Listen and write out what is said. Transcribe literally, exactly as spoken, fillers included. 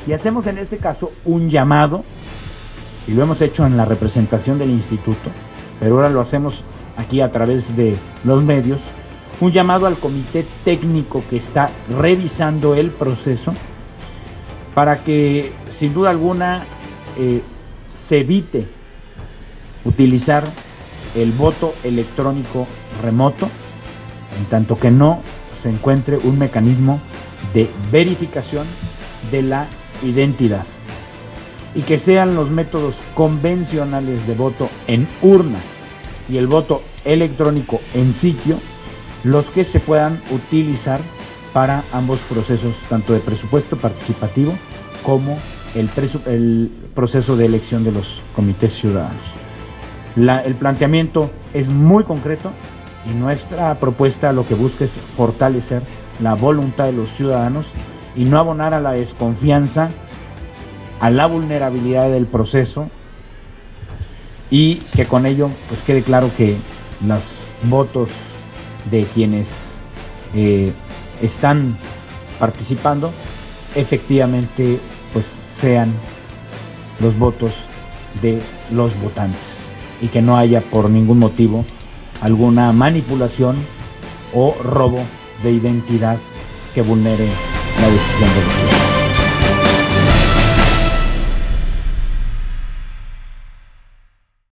Y hacemos en este caso un llamado, y lo hemos hecho en la representación del instituto, pero ahora lo hacemos aquí a través de los medios, un llamado al comité técnico que está revisando el proceso para que sin duda alguna eh, se evite utilizar el voto electrónico remoto, en tanto que no se encuentre un mecanismo de verificación de la identidad, y que sean los métodos convencionales de voto en urna y el voto electrónico en sitio los que se puedan utilizar para ambos procesos, tanto de presupuesto participativo como el, presu el proceso de elección de los comités ciudadanos. La, el planteamiento es muy concreto y nuestra propuesta lo que busca es fortalecer la voluntad de los ciudadanos y no abonar a la desconfianza, a la vulnerabilidad del proceso, y que con ello pues quede claro que los votos de quienes eh, están participando efectivamente pues sean los votos de los votantes, y que no haya por ningún motivo alguna manipulación o robo de identidad que vulnere la decisión de los ciudadanos.